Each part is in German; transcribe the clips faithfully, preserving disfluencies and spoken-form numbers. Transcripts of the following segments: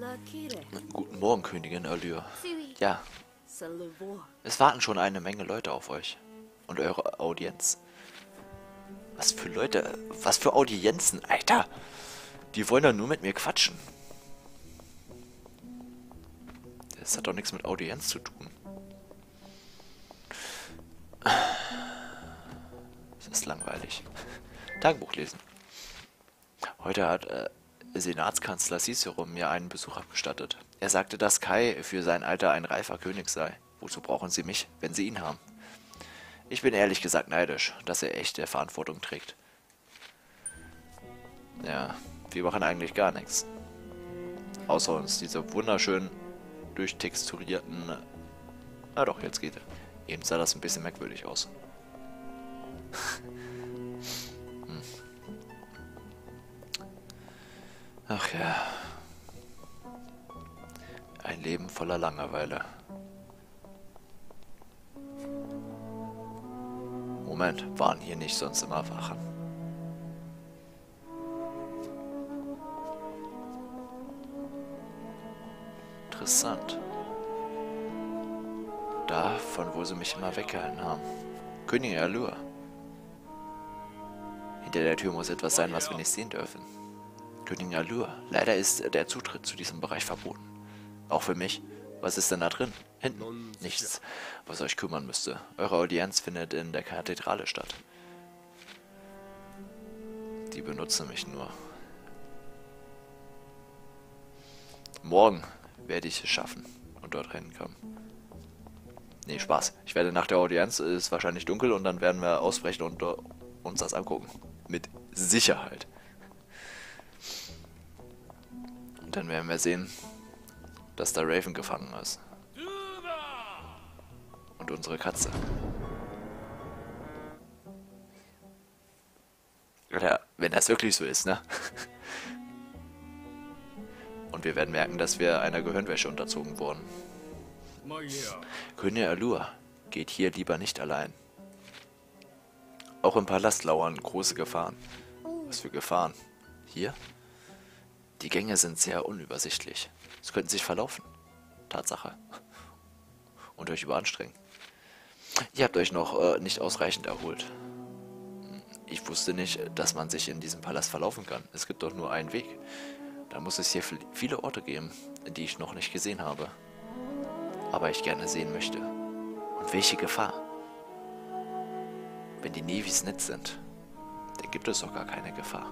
Guten Morgen, Königin Allure. Ja, es warten schon eine Menge Leute auf euch. Und eure Audienz. Was für Leute, was für Audienzen, Alter. Die wollen doch nur mit mir quatschen. Das hat doch nichts mit Audienz zu tun. Das ist langweilig. Tagebuch lesen. Heute hat äh, Senatskanzler Cicero mir einen Besuch abgestattet. Er sagte, dass Kai für sein Alter ein reifer König sei. Wozu brauchen sie mich, wenn sie ihn haben? Ich bin ehrlich gesagt neidisch, dass er echte Verantwortung trägt. Ja, wir machen eigentlich gar nichts. Außer uns diese wunderschön durchtexturierten... Na doch, jetzt geht er. Eben sah das ein bisschen merkwürdig aus. hm. Ach ja. Ein Leben voller Langeweile. Moment, waren hier nicht sonst immer Wachen? Interessant. Da, von wo sie mich immer weggehalten haben. Königin Allure. Hinter der Tür muss etwas sein, was wir nicht sehen dürfen. Königin Allure. Leider ist der Zutritt zu diesem Bereich verboten. Auch für mich. Was ist denn da drin? Hinten. Nichts, was euch kümmern müsste. Eure Audienz findet in der Kathedrale statt. Die benutzen mich nur. Morgen werde ich es schaffen und dort hinkommen. Nee, Spaß. Ich werde nach der Audienz, es ist wahrscheinlich dunkel und dann werden wir ausbrechen und uh, uns das angucken. Mit Sicherheit. Und dann werden wir sehen, dass der Raven gefangen ist. Und unsere Katze. Oder wenn das wirklich so ist, ne? Und wir werden merken, dass wir einer Gehirnwäsche unterzogen wurden. Königin Allure geht hier lieber nicht allein. Auch im Palast lauern große Gefahren. Was für Gefahren? Hier? Die Gänge sind sehr unübersichtlich. Sie könnten sich verlaufen. Tatsache. Und euch überanstrengen. Ihr habt euch noch äh, nicht ausreichend erholt. Ich wusste nicht, dass man sich in diesem Palast verlaufen kann. Es gibt doch nur einen Weg. Da muss es hier viele Orte geben, die ich noch nicht gesehen habe. Aber ich gerne sehen möchte. Und welche Gefahr? Wenn die Nevis nett sind, dann gibt es doch gar keine Gefahr.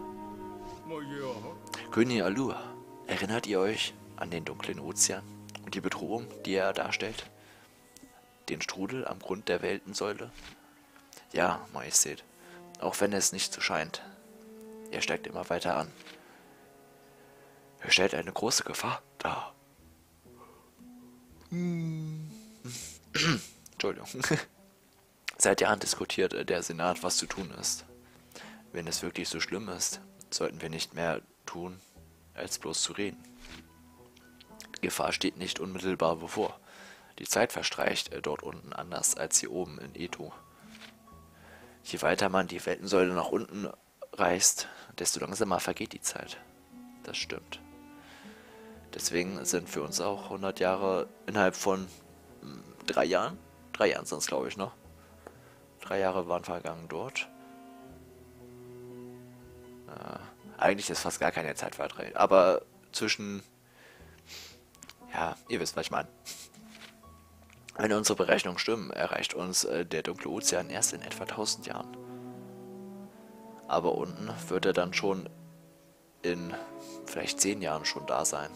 Königin Allure, erinnert ihr euch an den dunklen Ozean und die Bedrohung, die er darstellt? Den Strudel am Grund der Weltensäule? Ja, Majestät, auch wenn es nicht so scheint. Er steigt immer weiter an. Er stellt eine große Gefahr dar. Entschuldigung. Seit Jahren diskutiert der Senat, was zu tun ist. Wenn es wirklich so schlimm ist, sollten wir nicht mehr tun, als bloß zu reden. Die Gefahr steht nicht unmittelbar bevor. Die Zeit verstreicht dort unten anders als hier oben in Eto. Je weiter man die Weltensäule nach unten reißt, desto langsamer vergeht die Zeit. Das stimmt. Deswegen sind für uns auch hundert Jahre innerhalb von mh, drei Jahren, drei Jahren sind es glaube ich noch, drei Jahre waren vergangen dort. Äh, eigentlich ist fast gar keine Zeit verteilt, aber zwischen, ja, ihr wisst, was ich meine. Wenn unsere Berechnungen stimmen, erreicht uns äh, der dunkle Ozean erst in etwa tausend Jahren. Aber unten wird er dann schon in vielleicht zehn Jahren schon da sein.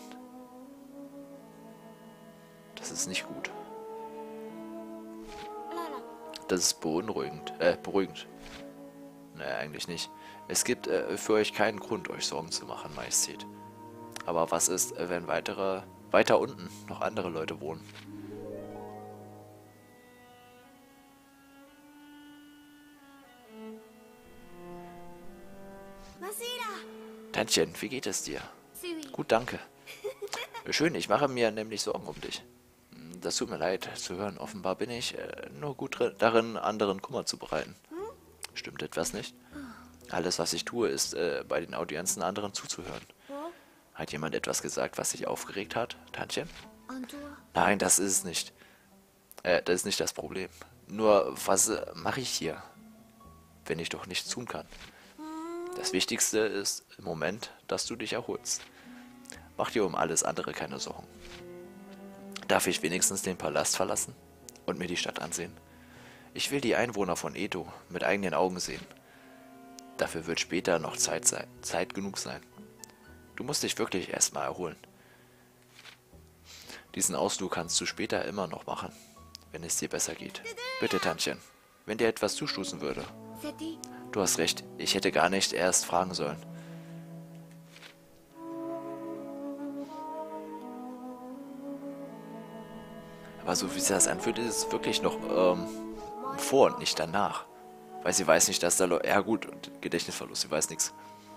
Das ist nicht gut. Das ist beunruhigend. Äh, beruhigend. Naja, eigentlich nicht. Es gibt äh, für euch keinen Grund, euch Sorgen zu machen, Majestät. Aber was ist, äh, wenn weitere, weiter unten noch andere Leute wohnen? Tantchen, wie geht es dir? Gut, danke. Schön, ich mache mir nämlich Sorgen um dich. Das tut mir leid zu hören. Offenbar bin ich äh, nur gut darin, anderen Kummer zu bereiten. Stimmt etwas nicht? Alles, was ich tue, ist, äh, bei den Audienzen anderen zuzuhören. Hat jemand etwas gesagt, was dich aufgeregt hat, Tantchen? Antor? Nein, das ist es nicht. Äh, das ist nicht das Problem. Nur, was äh, mache ich hier, wenn ich doch nichts tun kann? Das Wichtigste ist im Moment, dass du dich erholst. Mach dir um alles andere keine Sorgen. Darf ich wenigstens den Palast verlassen und mir die Stadt ansehen? Ich will die Einwohner von Edo mit eigenen Augen sehen. Dafür wird später noch Zeit sein, Zeit genug sein. Du musst dich wirklich erstmal erholen. Diesen Ausflug kannst du später immer noch machen, wenn es dir besser geht. Bitte, Tantchen, wenn dir etwas zustoßen würde. Seti? Du hast recht, ich hätte gar nicht erst fragen sollen. Aber so wie sie das anfühlt, ist es wirklich noch ähm, vor und nicht danach. Weil sie weiß nicht, dass da Leute... Ja gut, und Gedächtnisverlust, sie weiß nichts.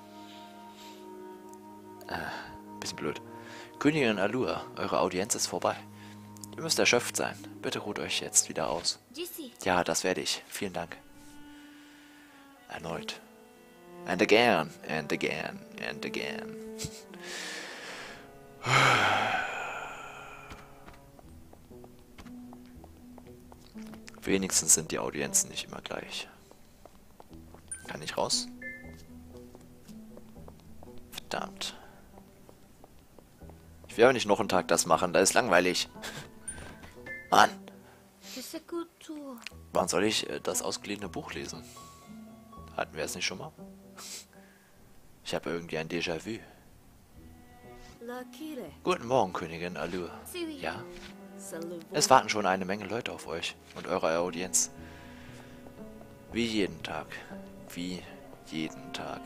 Äh, bisschen blöd. Königin Allura, eure Audienz ist vorbei. Ihr müsst erschöpft sein. Bitte ruht euch jetzt wieder aus. Jissi? Ja, das werde ich. Vielen Dank. Erneut. And again, and again, and again. Wenigstens sind die Audienzen nicht immer gleich. Kann ich raus? Verdammt. Ich will aber nicht noch einen Tag das machen, da ist langweilig. Mann, Kesekutu. wann soll ich äh, das ausgeliehene Buch lesen? Hatten wir es nicht schon mal? Ich habe irgendwie ein Déjà-vu. Lakire. Guten Morgen, Königin Allura. Siwi. Ja? Saluvo. Es warten schon eine Menge Leute auf euch und eure Audienz. Wie jeden Tag. Wie jeden Tag.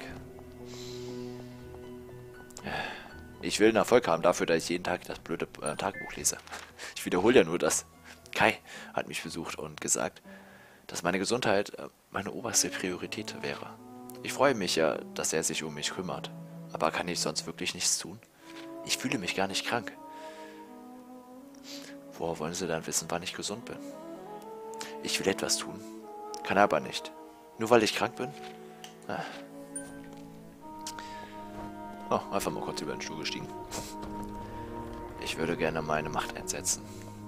Ich will einen Erfolg haben dafür, dass ich jeden Tag das blöde äh, Tagebuch lese. Ich wiederhole ja nur das. Kai hat mich besucht und gesagt, dass meine Gesundheit äh, meine oberste Priorität wäre. Ich freue mich ja, dass er sich um mich kümmert. Aber kann ich sonst wirklich nichts tun? Ich fühle mich gar nicht krank. Woher wollen Sie dann wissen, wann ich gesund bin? Ich will etwas tun. Kann aber nicht. Nur weil ich krank bin? Ah. Oh, einfach mal kurz über den Stuhl gestiegen. Ich würde gerne meine Macht einsetzen.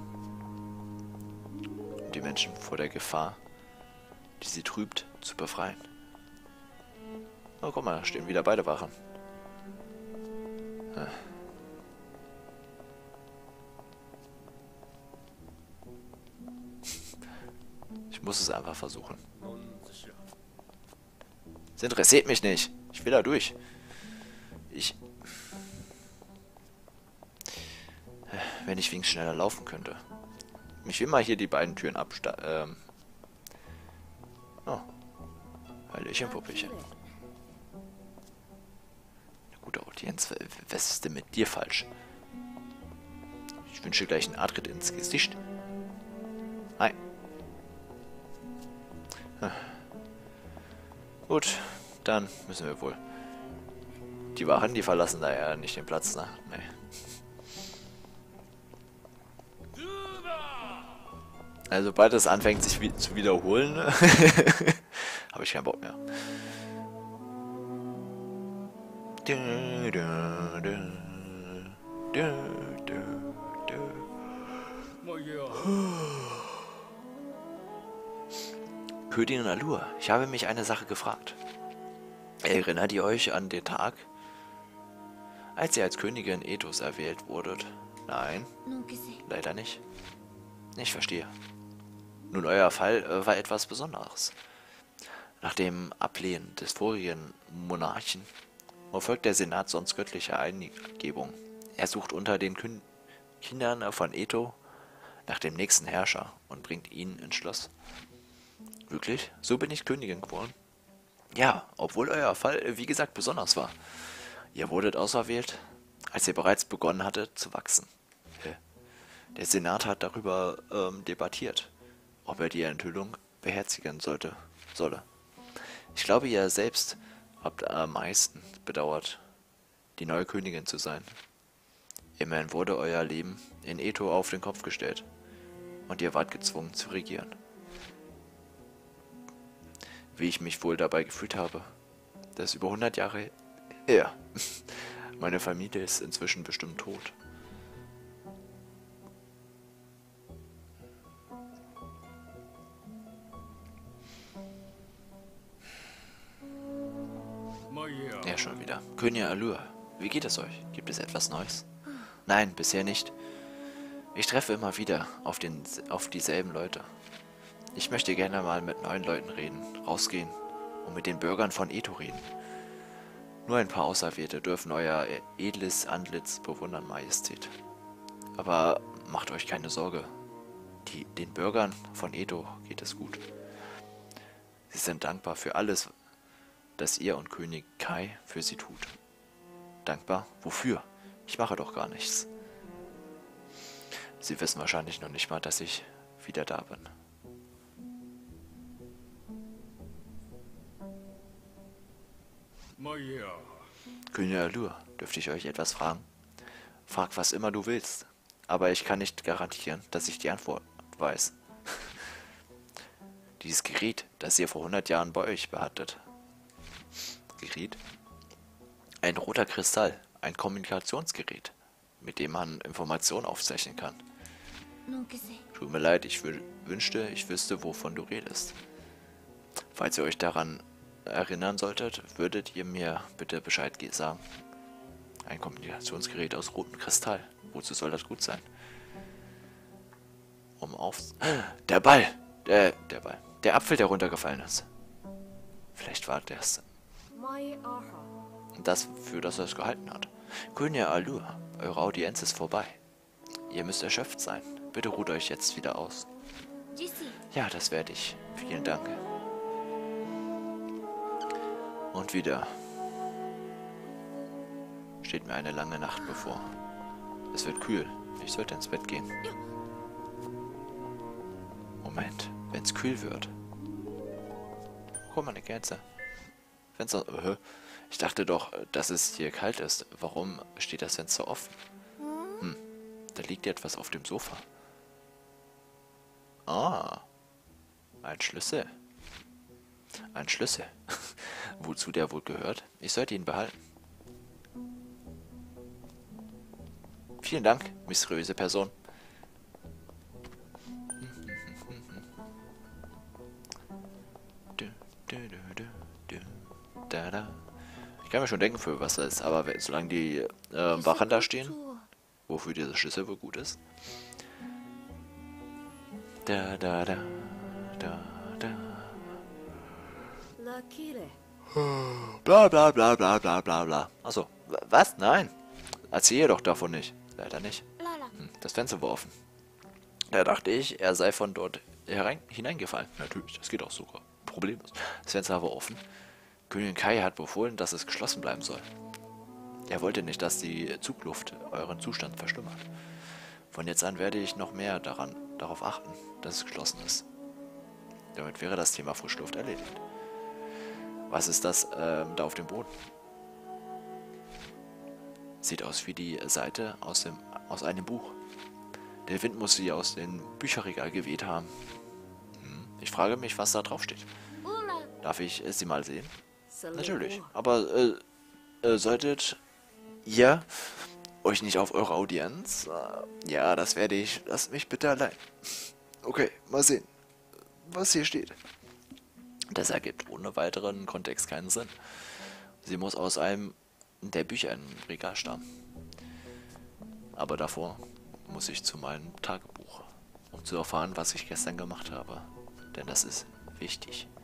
Um die Menschen vor der Gefahr, die sie trübt, zu befreien. Oh, guck mal, da stehen wieder beide Wachen. Ah. Ich muss es einfach versuchen. Es interessiert mich nicht. Ich will da durch. Ich... Wenn ich wenigstens schneller laufen könnte. Ich will mal hier die beiden Türen absta... Ähm... Oh. Hallöchen, Puppelchen. Eine gute Audienz. Was ist denn mit dir falsch? Ich wünsche gleich einen Artritt ins Gesicht. Hi. Hm. Gut, dann müssen wir wohl. Die Wachen, die verlassen da ja nicht den Platz, ne? Nee. Also, sobald es anfängt, sich wie zu wiederholen, habe ich keinen Bock mehr. Du, du, du, du, du, du. Königin Allura, ich habe mich eine Sache gefragt. Erinnert ihr euch an den Tag, als ihr als Königin Edos erwählt wurdet? Nein, leider nicht. Ich verstehe. Nun, euer Fall äh, war etwas Besonderes. Nach dem Ablehnen des vorigen Monarchen erfolgt der Senat sonst göttlicher Eingebung. Er sucht unter den Kün Kindern von Edo nach dem nächsten Herrscher und bringt ihn ins Schloss. Wirklich? So bin ich Königin geworden? Ja, obwohl euer Fall, wie gesagt, besonders war. Ihr wurdet auserwählt, als ihr bereits begonnen hattet zu wachsen. Der Senat hat darüber ähm, debattiert, ob er die Enthüllung beherzigen sollte, solle. Ich glaube, ihr selbst habt am meisten bedauert, die neue Königin zu sein. Immerhin wurde euer Leben in Edo auf den Kopf gestellt und ihr wart gezwungen zu regieren. Wie ich mich wohl dabei gefühlt habe, das ist über hundert Jahre her. Meine Familie ist inzwischen bestimmt tot. Ja, schon wieder. König Allure, wie geht es euch? Gibt es etwas Neues? Nein, bisher nicht. Ich treffe immer wieder auf, den, auf dieselben Leute. Ich möchte gerne mal mit neuen Leuten reden, rausgehen und mit den Bürgern von Eto reden. Nur ein paar Auserwählte dürfen euer edles Antlitz bewundern, Majestät. Aber macht euch keine Sorge. Die, den Bürgern von Eto geht es gut. Sie sind dankbar für alles, das ihr und König Kai für sie tut. Dankbar? Wofür? Ich mache doch gar nichts. Sie wissen wahrscheinlich noch nicht mal, dass ich wieder da bin. König Allure, dürfte ich euch etwas fragen? Frag, was immer du willst. Aber ich kann nicht garantieren, dass ich die Antwort weiß. Dieses Gerät, das ihr vor hundert Jahren bei euch behattet. Gerät? Ein roter Kristall, ein Kommunikationsgerät, mit dem man Informationen aufzeichnen kann. Tut mir leid, ich wü wünschte, ich wüsste, wovon du redest. Falls ihr euch daran erinnern solltet, würdet ihr mir bitte Bescheid sagen. Ein Kommunikationsgerät aus rotem Kristall. Wozu soll das gut sein? Um auf... Der Ball! Der, der Ball. Der Apfel, der runtergefallen ist. Vielleicht war das... Das, für das er es gehalten hat. König Allure, eure Audienz ist vorbei. Ihr müsst erschöpft sein. Bitte ruht euch jetzt wieder aus. Ja, das werde ich. Vielen Dank. Und wieder steht mir eine lange Nacht bevor. Es wird kühl. Ich sollte ins Bett gehen. Moment, wenn es kühl wird. Guck mal, eine Kerze. Fenster. Uh, ich dachte doch, dass es hier kalt ist. Warum steht das Fenster offen? Hm, da liegt etwas auf dem Sofa. Ah, ein Schlüssel. Ein Schlüssel. Wozu der wohl gehört? Ich sollte ihn behalten. Vielen Dank, mysteriöse Person. Ich kann mir schon denken, für was das ist, aber wenn, solange die äh, Wachen da stehen, wofür dieser Schlüssel wohl gut ist. Da, da, da, da, da. Bla bla bla bla bla bla bla. Achso, was? Nein. Erzähle doch davon nicht. Leider nicht. Hm, das Fenster war offen. Da dachte ich, er sei von dort herein, hineingefallen. Natürlich, das geht auch sogar. Problemlos. Das Fenster war offen. König Kai hat befohlen, dass es geschlossen bleiben soll. Er wollte nicht, dass die Zugluft euren Zustand verschlimmert. Von jetzt an werde ich noch mehr daran, darauf achten, dass es geschlossen ist. Damit wäre das Thema Frischluft erledigt. Was ist das ähm, da auf dem Boden? Sieht aus wie die Seite aus, dem, aus einem Buch. Der Wind muss sie aus dem Bücherregal geweht haben. Hm, ich frage mich, was da drauf steht. Darf ich sie mal sehen? Natürlich. Aber äh, äh, solltet ihr euch nicht auf eure Audienz? Äh, ja, das werde ich. Lasst mich bitte allein. Okay, mal sehen, was hier steht. Das ergibt ohne weiteren Kontext keinen Sinn. Sie muss aus einem der Bücher im Regal stammen. Aber davor muss ich zu meinem Tagebuch, um zu erfahren, was ich gestern gemacht habe. Denn das ist wichtig.